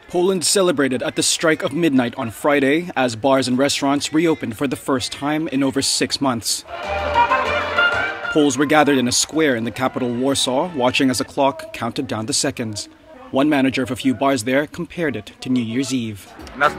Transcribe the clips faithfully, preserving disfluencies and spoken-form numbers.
Poland celebrated at the strike of midnight on Friday as bars and restaurants reopened for the first time in over six months. Poles were gathered in a square in the capital Warsaw, watching as the clock counted down the seconds. One manager of a few bars there compared it to New Year's Eve.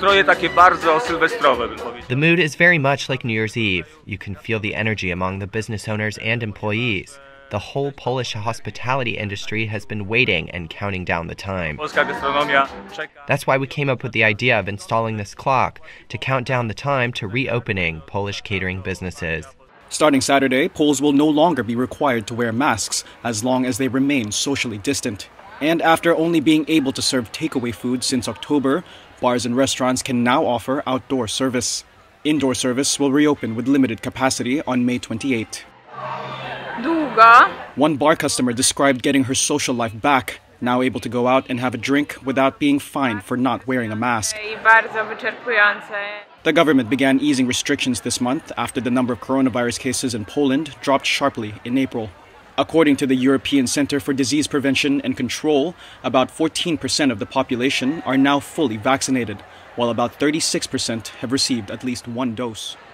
The mood is very much like New Year's Eve. You can feel the energy among the business owners and employees. The whole Polish hospitality industry has been waiting and counting down the time. That's why we came up with the idea of installing this clock to count down the time to reopening Polish catering businesses. Starting Saturday, Poles will no longer be required to wear masks as long as they remain socially distant. And after only being able to serve takeaway food since October, bars and restaurants can now offer outdoor service. Indoor service will reopen with limited capacity on May twenty-eighth. One bar customer described getting her social life back, now able to go out and have a drink without being fined for not wearing a mask. The government began easing restrictions this month after the number of coronavirus cases in Poland dropped sharply in April. According to the European Center for Disease Prevention and Control, about fourteen percent of the population are now fully vaccinated, while about thirty-six percent have received at least one dose.